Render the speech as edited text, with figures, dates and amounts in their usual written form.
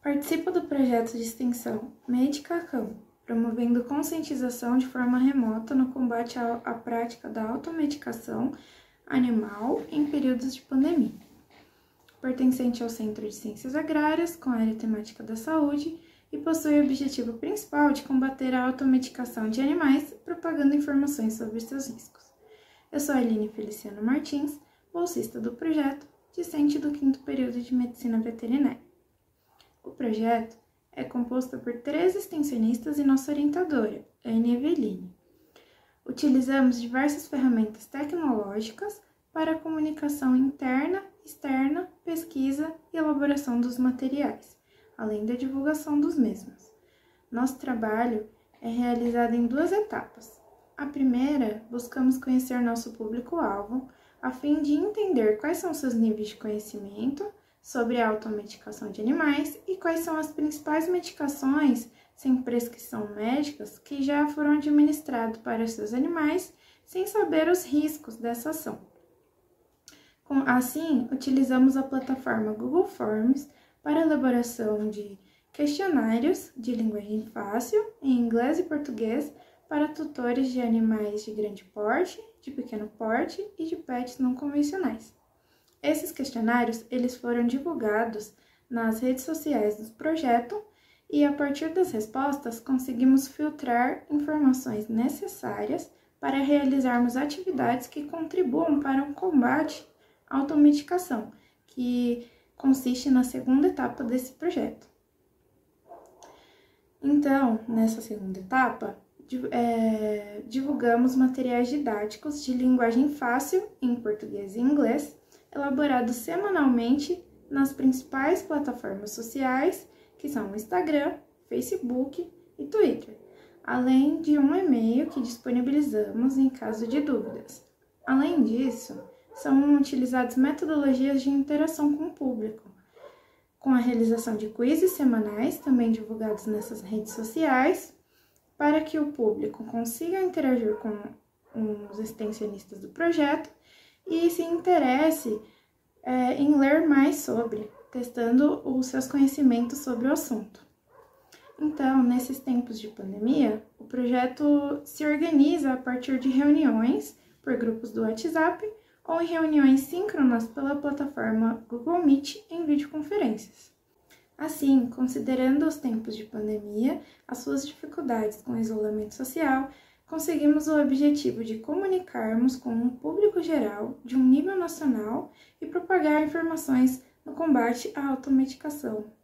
Participo do projeto de extensão Médica a Cão, promovendo conscientização de forma remota no combate à prática da automedicação animal em períodos de pandemia. Pertencente ao Centro de Ciências Agrárias, com a área temática da saúde, e possui o objetivo principal de combater a automedicação de animais, propagando informações sobre seus riscos. Eu sou a Aline Feliciano Martins, bolsista do projeto, discente do 5º período de Medicina Veterinária. O projeto é composto por 3 extensionistas e nossa orientadora, Anne Eveline. Utilizamos diversas ferramentas tecnológicas para a comunicação interna, externa, pesquisa e elaboração dos materiais, além da divulgação dos mesmos. Nosso trabalho é realizado em 2 etapas. A primeira, buscamos conhecer nosso público-alvo, a fim de entender quais são seus níveis de conhecimento sobre a automedicação de animais e quais são as principais medicações sem prescrição médicas que já foram administradas para seus animais sem saber os riscos dessa ação. Assim, utilizamos a plataforma Google Forms para a elaboração de questionários de linguagem fácil em inglês e português para tutores de animais de grande porte, de pequeno porte e de pets não convencionais. Esses questionários eles foram divulgados nas redes sociais do projeto e, a partir das respostas, conseguimos filtrar informações necessárias para realizarmos atividades que contribuam para o combate à automedicação, que consiste na segunda etapa desse projeto. Então, nessa segunda etapa, divulgamos materiais didáticos de linguagem fácil em português e inglês, elaborados semanalmente nas principais plataformas sociais, que são o Instagram, Facebook e Twitter, além de um e-mail que disponibilizamos em caso de dúvidas. Além disso, são utilizadas metodologias de interação com o público, com a realização de quizzes semanais, também divulgados nessas redes sociais, para que o público consiga interagir com os extensionistas do projeto e se interesse em ler mais sobre, testando os seus conhecimentos sobre o assunto. Então, nesses tempos de pandemia, o projeto se organiza a partir de reuniões por grupos do WhatsApp ou em reuniões síncronas pela plataforma Google Meet em videoconferências. Assim, considerando os tempos de pandemia, as suas dificuldades com o isolamento social, conseguimos o objetivo de comunicarmos com um público geral de um nível nacional e propagar informações no combate à automedicação.